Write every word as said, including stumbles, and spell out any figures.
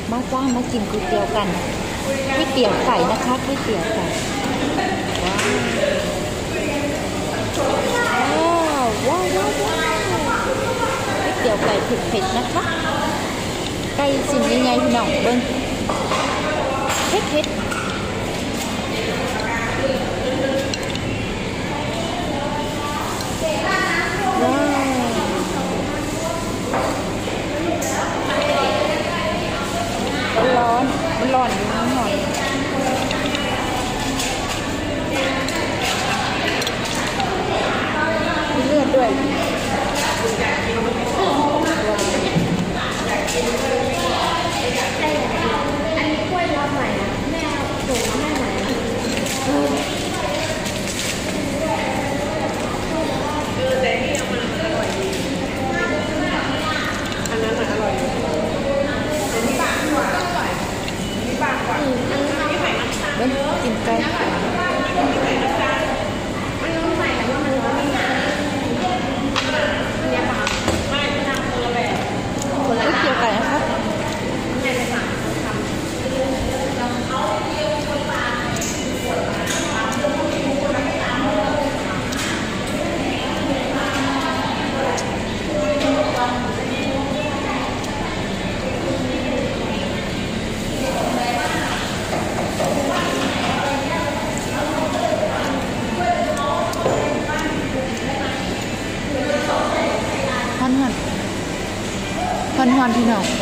มาจ้ามากินก๋วยเตี๋ยวกันก๋วยเตี๋ยวไก่นะคะก๋วยเตี๋ยวไก่ว้าวว้าวว้าวว้าวก๋วยเตี๋ยวไก่เผ็ดๆนะคะไก่สิ่งยังไงพี่น้องเบิ้งเผ็ดๆว้าวร้อนมันร้อนอยู่นิดหน่อยมีเลือดด้วยอันนี้กล้วยรอบใหม่นะแม่ส่งมาให้ใหม่นะเออแต่นี่เอามาอร่อยดีอันนั้นอร่อยแต่นี่บางกว่าอร่อยนี่บางกว่าอันนี้ไข่มันต่างเยอะกินไก่อันนู้นใหม่แต่ว่ามันร้อนไม่นานอันนี้บางไม่ทำคนละแบบคนละก๋วยเตี๋ยวไก่นะครับแม่จะสั่งทำฮอนฮอนฮอนฮอนพี่น้อง